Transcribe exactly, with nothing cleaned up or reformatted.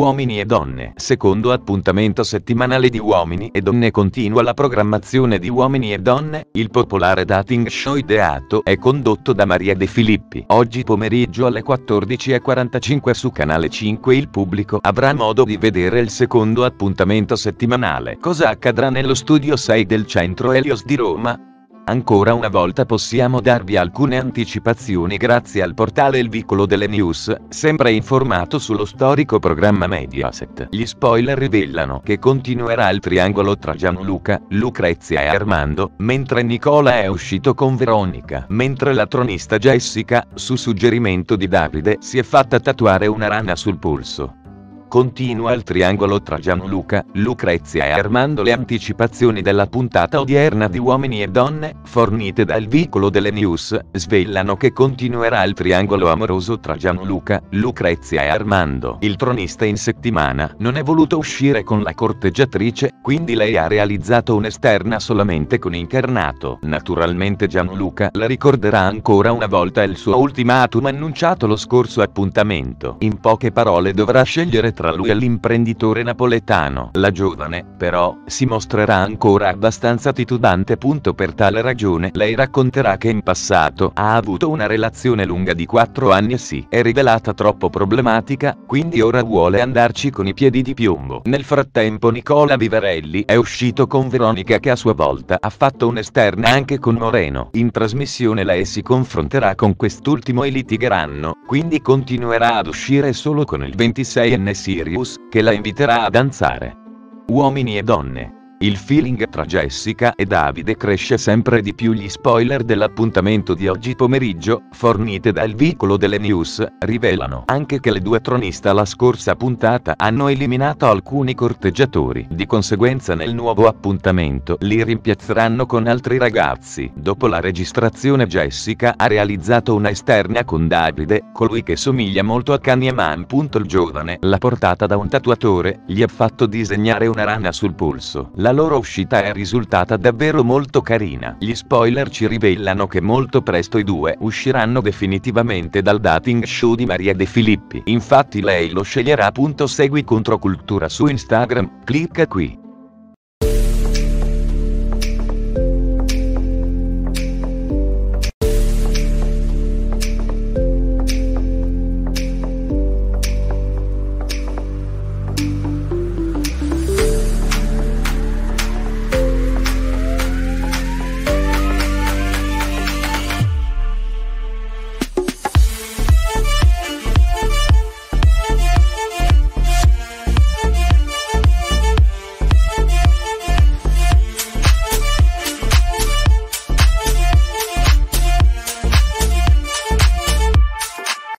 Uomini e donne. Secondo appuntamento settimanale di Uomini e Donne continua la programmazione di Uomini e Donne, il popolare dating show ideato e condotto da Maria De Filippi. Oggi pomeriggio alle quattordici e quarantacinque su Canale cinque il pubblico avrà modo di vedere il secondo appuntamento settimanale. Cosa accadrà nello studio sei del Centro Helios di Roma? Ancora una volta possiamo darvi alcune anticipazioni grazie al portale Il Vicolo delle News, sempre informato sullo storico programma Mediaset. Gli spoiler rivelano che continuerà il triangolo tra Gianluca, Lucrezia e Armando, mentre Nicola è uscito con Veronica, mentre la tronista Jessica, su suggerimento di Davide, si è fatta tatuare una rana sul polso. Continua il triangolo tra Gianluca, Lucrezia e Armando. Le anticipazioni della puntata odierna di Uomini e Donne, fornite dal Vicolo delle News, svelano che continuerà il triangolo amoroso tra Gianluca, Lucrezia e Armando. Il tronista in settimana non è voluto uscire con la corteggiatrice, quindi lei ha realizzato un'esterna solamente con Incarnato. Naturalmente Gianluca la ricorderà ancora una volta il suo ultimatum annunciato lo scorso appuntamento. In poche parole dovrà scegliere tra tra lui e l'imprenditore napoletano. La giovane, però, si mostrerà ancora abbastanza titubante. Per tale ragione lei racconterà che in passato ha avuto una relazione lunga di quattro anni e si è rivelata troppo problematica, quindi ora vuole andarci con i piedi di piombo. Nel frattempo Nicola Vivarelli è uscito con Veronica, che a sua volta ha fatto un'esterna anche con Moreno. In trasmissione lei si confronterà con quest'ultimo e litigheranno, quindi continuerà ad uscire solo con il ventiseienne Sirius, che la inviterà a danzare. Uomini e donne. Il feeling tra Jessica e Davide cresce sempre di più. Gli spoiler dell'appuntamento di oggi pomeriggio, fornite dal Vicolo delle News, rivelano anche che le due troniste alla scorsa puntata hanno eliminato alcuni corteggiatori. Di conseguenza nel nuovo appuntamento li rimpiazzeranno con altri ragazzi. Dopo la registrazione Jessica ha realizzato una esterna con Davide, colui che somiglia molto a Kanye Man. Il giovane l'ha portata da un tatuatore, gli ha fatto disegnare una rana sul polso. La loro uscita è risultata davvero molto carina. Gli spoiler ci rivelano che molto presto i due usciranno definitivamente dal dating show di Maria De Filippi. Infatti lei lo sceglierà. Segui Controcultura su Instagram, clicca qui.